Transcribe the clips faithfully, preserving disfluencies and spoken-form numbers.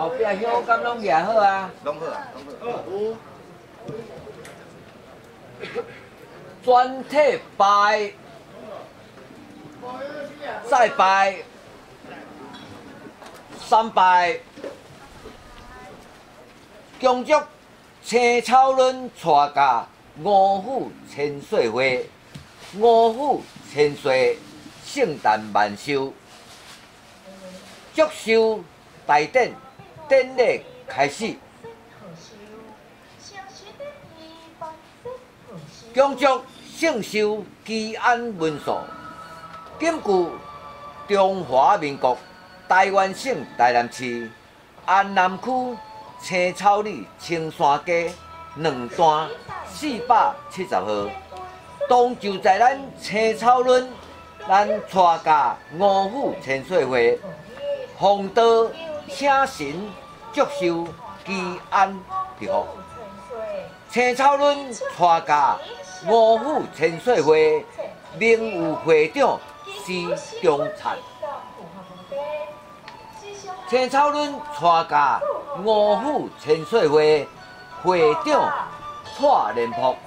后壁香敢拢举好啊？ 拢好啊，拢好。有。 全体拜，再拜，三拜。恭祝青草轮带驾五虎千岁花，五虎千岁圣诞万寿。祝寿大典典礼开始。恭祝圣寿吉安文寿，根据中华民国台湾省台南市安南区青草里青山街两段四百七十号，当就在咱青草轮，咱带驾五虎千岁花，奉道请神祝寿吉安祝福。青草轮带驾五虎千岁花，名誉会长施中灿。青草轮带驾五虎千岁花，会长蔡连福。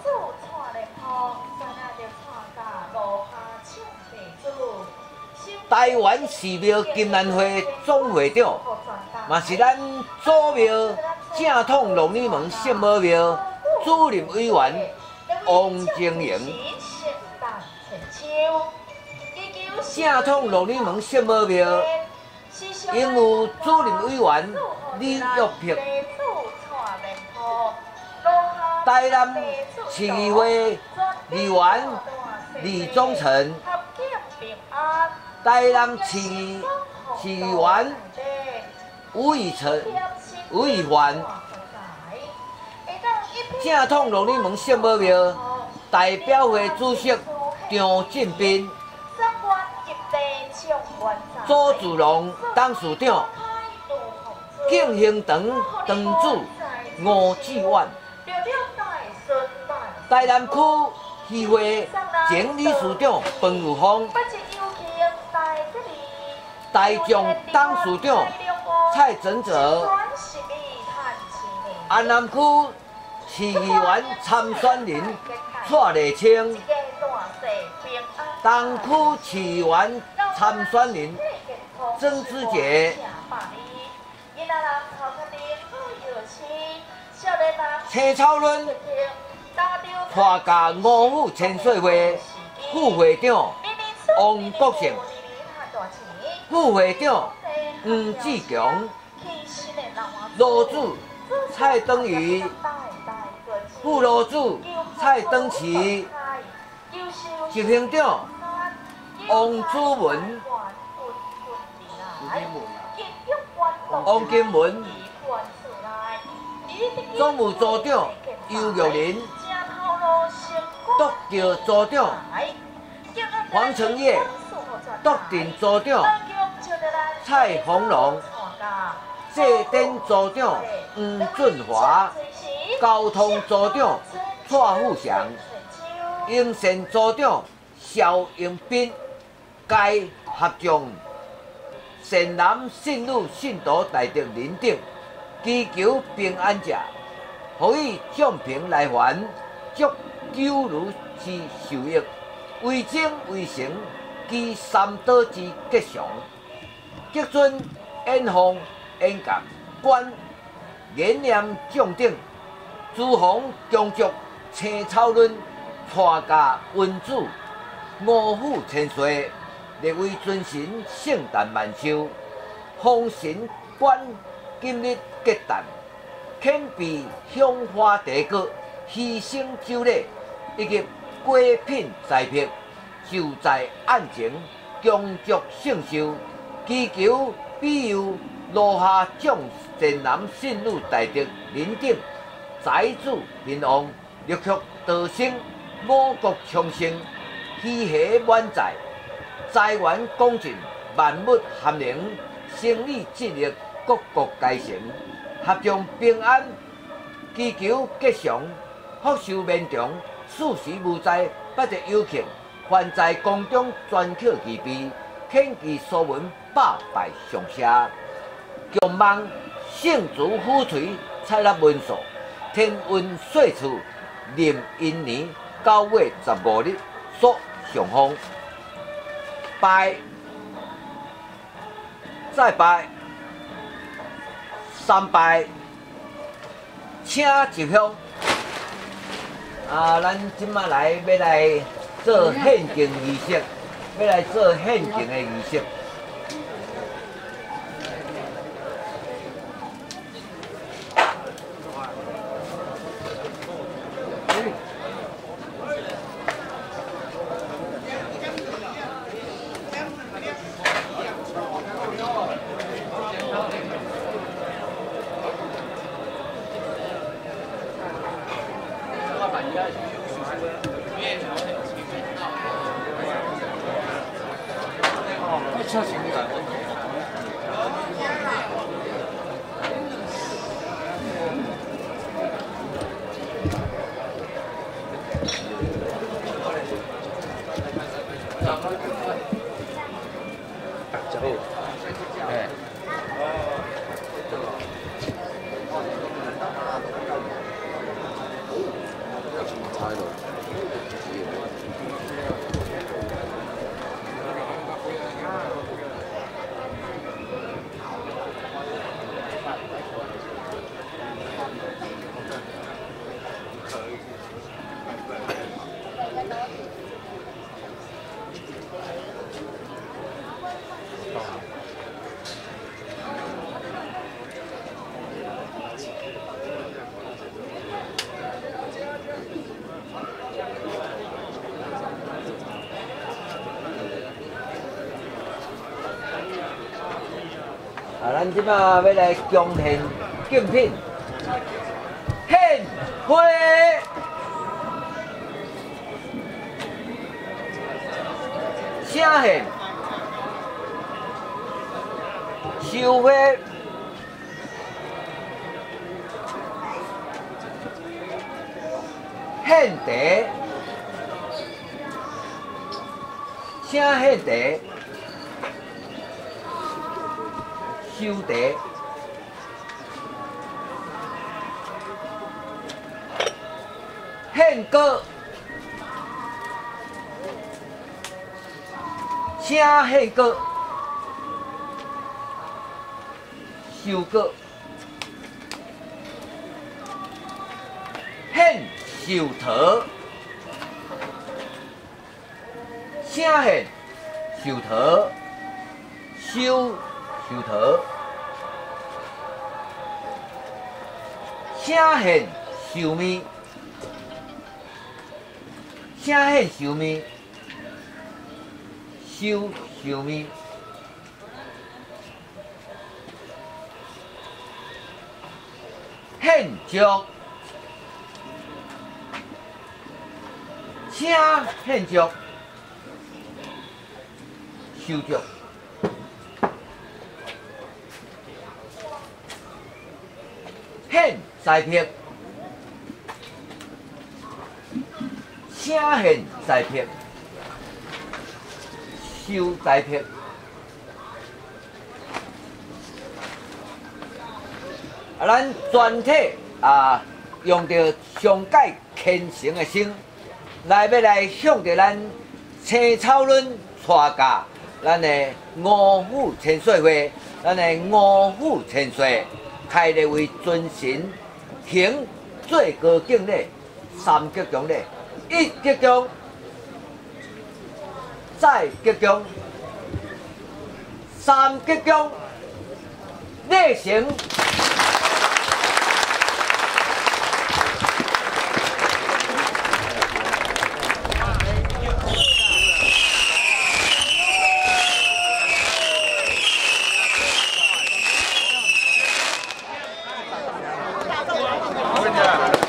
台湾寺庙金兰会总会长，嘛是咱祖庙正统龙女门圣母庙主任委员。王晶莹，正统龙女门圣母庙应有主任委员李玉萍，台南市议会议员李宗成，台南市市议员吴以成、吴以环。正统龙女门圣母庙代表会主席张进斌，左祖龙董事长，敬兴堂堂主吴志远，台南区议会前理事长彭如峰，台中董事长蔡振哲，安南区市议员参选人蔡丽清，东区市议员参选人曾之杰，青草轮带驾五虎千岁花，副会长王国胜，副会长黄志强，楼主蔡登宇。副楼主蔡登奇，执行长王祖文、王金文，总务组长尤玉林，督教组长黄成业，督定组长蔡宏龙，祭典组长黄俊华。交通组长蔡富祥，营善组长肖英斌，该合将善男信女信徒大德认定，祈求平安者，予以降平来还，祝九如之受益，为精为诚，其三德之吉祥。极尊演放演讲观言念将顶。诸侯恭祝青草轮带驾文主五虎千岁，列为尊神圣诞万寿，丰神观今日结诞，庆备香花茶果、牺牲酒礼以及果品栽培，就在案前恭祝圣寿，祈求庇佑落下众善男信女大德认定。财主兴旺，六曲道生，五国昌盛，喜喜满载，财源广进，万物含灵，生意节力，各国皆成，合众平安，祈求吉祥，福寿绵长，四时无灾，不得有庆，凡在宫中专刻其碑，献其所闻，百拜上下，共望圣祖虎锤蔡立文素，天运岁次壬寅年九月十五日属上风。拜，再拜，三拜，请入乡。啊，咱即马来要来做献敬仪式，要来做献敬的仪式。 车型的。走，哎。差咯。啊，咱即摆要来贡献贡品，献花，请献，收花，献茶，请献茶。收茶，献果，请献果，收果，献寿桃，请献寿桃，收。寿桃，请献寿面，请献寿面，收寿面，献竹，请献竹，收竹。献栽片，请献栽片，收栽片。啊，咱全体啊，用着上界虔诚的心，来要来向着咱青草轮带驾，咱的五虎千岁会，咱的五虎千岁。开列为尊神，行最高敬礼，三吉祥礼，一吉祥，再吉祥，三吉祥，礼成。 对。